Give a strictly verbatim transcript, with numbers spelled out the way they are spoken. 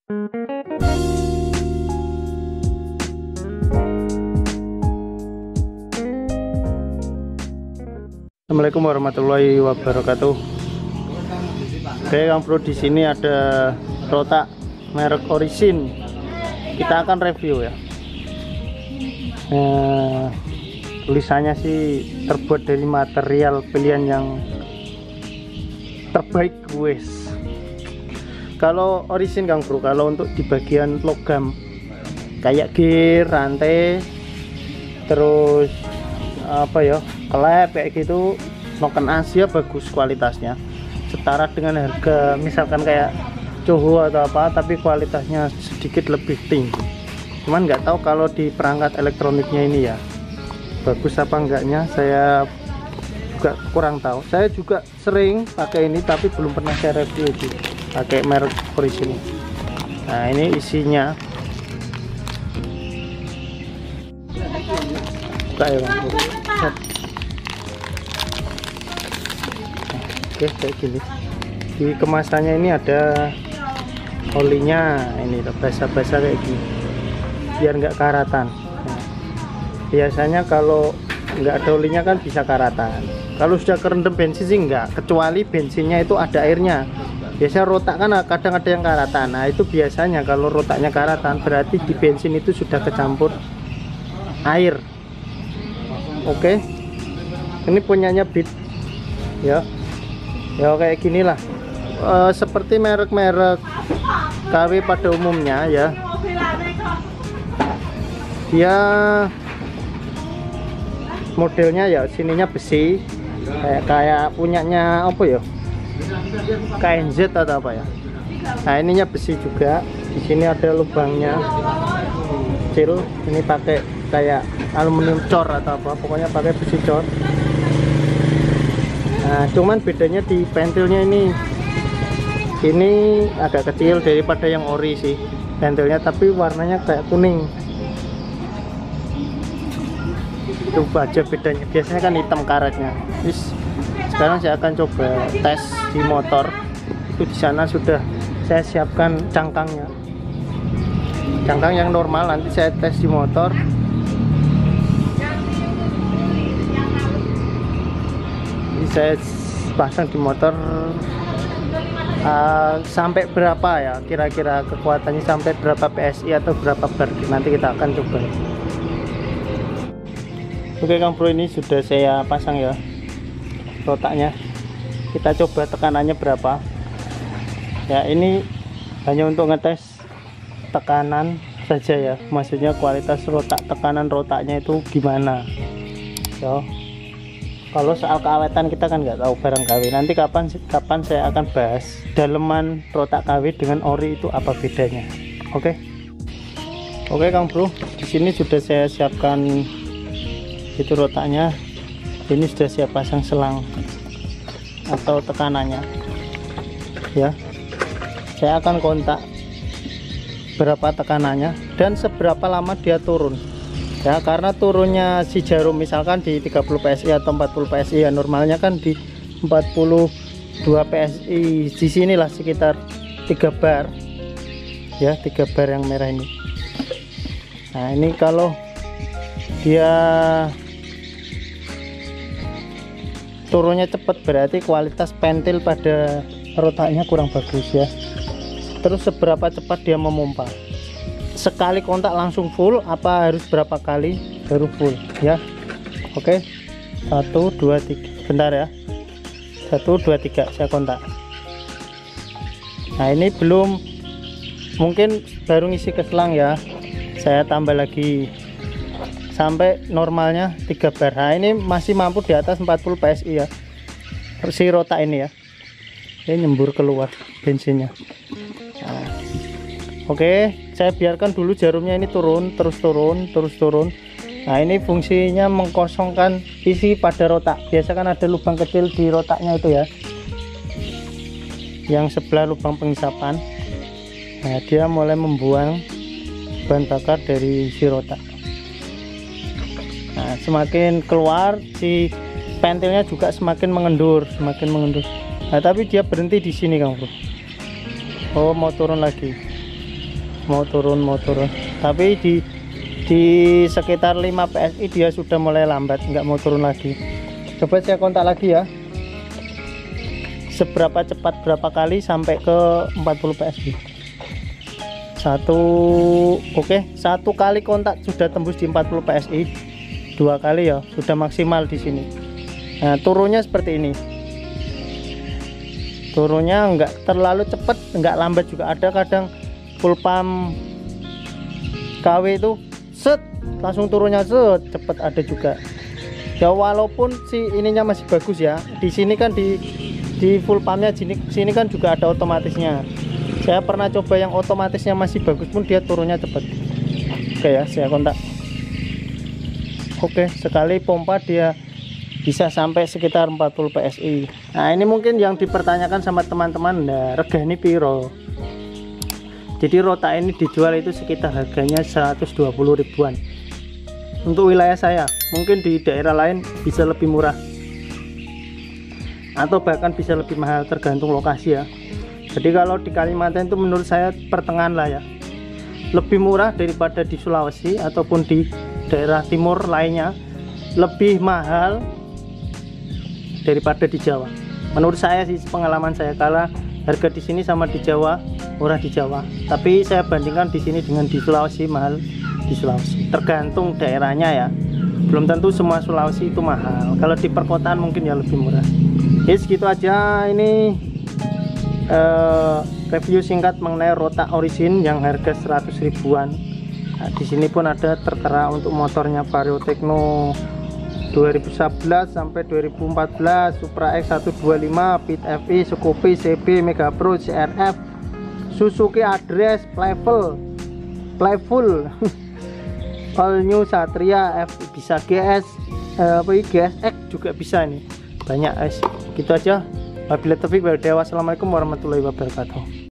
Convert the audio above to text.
Assalamualaikum warahmatullahi wabarakatuh. Oke, Kang Bro, di sini ada rotak merek Orisin. Kita akan review ya. Eh, tulisannya sih terbuat dari material pilihan yang terbaik, guys. Kalau Orisin, Kang Bro, kalau untuk di bagian logam kayak gear, rantai, terus apa ya, klep kayak gitu, noken Asia bagus kualitasnya, setara dengan harga misalkan kayak Coho atau apa, tapi kualitasnya sedikit lebih tinggi. Cuman nggak tahu kalau di perangkat elektroniknya ini ya bagus apa enggaknya, saya juga kurang tahu. Saya juga sering pakai ini tapi belum pernah saya review sih pakai merek Orisin. Nah, ini isinya. Buka ya, Bang. Oke, kayak gini. Di kemasannya ini ada olinya, ini basah-basah kayak gini biar nggak karatan. Nah, biasanya kalau nggak ada olinya kan bisa karatan. Kalau sudah kerendam bensin sih nggak, kecuali bensinnya itu ada airnya. Biasanya rotak kan kadang ada yang karatan. Nah, itu biasanya kalau rotaknya karatan berarti di bensin itu sudah kecampur air. Oke, ini punyanya Bit ya. Ya kayak ginilah, e, seperti merek-merek K W pada umumnya ya. Dia modelnya ya sininya besi, kayak kayak punyanya apa ya, K N Z atau apa ya. Nah, ininya besi juga. Di sini ada lubangnya kecil. Ini pakai kayak aluminium cor atau apa, pokoknya pakai besi cor. Nah, cuman bedanya di pentilnya ini, ini agak kecil daripada yang ori sih pentilnya, tapi warnanya kayak kuning. Itu aja bedanya. Biasanya kan hitam karetnya. Terus sekarang saya akan coba tes di motor. Itu di sana sudah saya siapkan cangkangnya, cangkang yang normal. Nanti saya tes di motor. Saya pasang di motor uh, sampai berapa ya kira-kira kekuatannya, sampai berapa P S I atau berapa bar, nanti kita akan coba. Oke, Kang Bro, ini sudah saya pasang ya rotaknya. Kita coba tekanannya berapa ya. Ini hanya untuk ngetes tekanan saja ya, maksudnya kualitas rotak, tekanan rotaknya itu gimana ya. Kalau soal keawetan kita kan nggak tahu barang K W. Nanti kapan kapan saya akan bahas daleman rotak K W dengan ori itu apa bedanya. Oke, oke Kang Bro, di sini sudah saya siapkan itu rotaknya. Ini sudah saya pasang selang atau tekanannya ya. Saya akan kontak berapa tekanannya dan seberapa lama dia turun ya, karena turunnya si jarum misalkan di tiga puluh P S I atau empat puluh P S I ya, normalnya kan di empat puluh dua P S I. Di sinilah sekitar tiga bar ya, tiga bar yang merah ini. Nah, ini kalau dia turunnya cepat berarti kualitas pentil pada rotaknya kurang bagus ya. Terus seberapa cepat dia memompa, sekali kontak langsung full apa harus berapa kali baru full ya. Oke, satu dua tiga, bentar ya, satu dua tiga saya kontak. Nah, ini belum, mungkin baru ngisi ke selang ya, saya tambah lagi sampai normalnya tiga bar. Nah, ini masih mampu di atas empat puluh P S I ya si rotak ini ya. Ini nyembur keluar bensinnya. Nah, oke, saya biarkan dulu jarumnya ini turun, terus turun, terus turun. Nah, ini fungsinya mengkosongkan isi pada rotak. Biasa kan ada lubang kecil di rotaknya itu ya, yang sebelah lubang pengisapan. Nah, dia mulai membuang bahan bakar dari si rotak. Nah, semakin keluar si pentilnya juga semakin mengendur, semakin mengendur. Nah, tapi dia berhenti di sini, Kang Bro. Oh, mau turun lagi. mau turun mau turun. Tapi di di sekitar lima P S I dia sudah mulai lambat, nggak mau turun lagi. Coba saya kontak lagi ya, seberapa cepat berapa kali sampai ke empat puluh P S I. Satu oke okay, satu kali kontak sudah tembus di empat puluh P S I, dua kali ya sudah maksimal di sini. Nah turunnya seperti ini, turunnya nggak terlalu cepat, nggak lambat juga. Ada kadang full pump K W itu set langsung turunnya set cepet, ada juga ya. Walaupun si ininya masih bagus ya, di sini kan di di full pumpnya sini sini kan juga ada otomatisnya. Saya pernah coba yang otomatisnya masih bagus pun dia turunnya cepet. Oke ya, saya kontak. Oke, sekali pompa dia bisa sampai sekitar empat puluh P S I. Nah ini mungkin yang dipertanyakan sama teman-teman, nah regane piro. Jadi Rota ini dijual itu sekitar harganya seratus dua puluh ribuan untuk wilayah saya. Mungkin di daerah lain bisa lebih murah atau bahkan bisa lebih mahal, tergantung lokasi ya. Jadi kalau di Kalimantan itu menurut saya pertengahan lah ya, lebih murah daripada di Sulawesi ataupun di daerah timur lainnya, lebih mahal daripada di Jawa. Menurut saya sih, pengalaman saya, kala harga di sini sama di Jawa, murah di Jawa. Tapi saya bandingkan di sini dengan di Sulawesi, mahal di Sulawesi. Tergantung daerahnya ya. Belum tentu semua Sulawesi itu mahal. Kalau di perkotaan mungkin ya lebih murah. Oke, segitu aja ini uh, review singkat mengenai Rota Origin yang harga seratus ribuan. Nah, di sini pun ada tertera untuk motornya Vario Tekno dua ribu sebelas sampai dua ribu empat belas, Supra X seratus dua puluh lima, Pit F I, Scoopy, C B, Mega Pro, C R F, Suzuki Address, Playful, Playful, All New Satria, F bisa G S, eh, apa ini G S X juga bisa nih, banyak guys. Gitu aja. Wabillahi taufiq wal hidayah. Wassalamualaikum warahmatullahi wabarakatuh.